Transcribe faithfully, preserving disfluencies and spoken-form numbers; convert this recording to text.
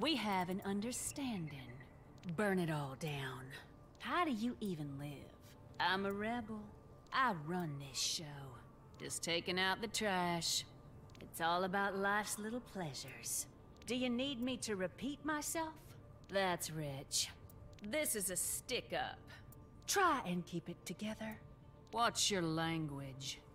We have an understanding. Burn it all down. How do you even live? I'm a rebel. I run this show. Just taking out the trash. It's all about life's little pleasures. Do you need me to repeat myself? That's rich. This is a stick-up. Try and keep it together. Watch your language.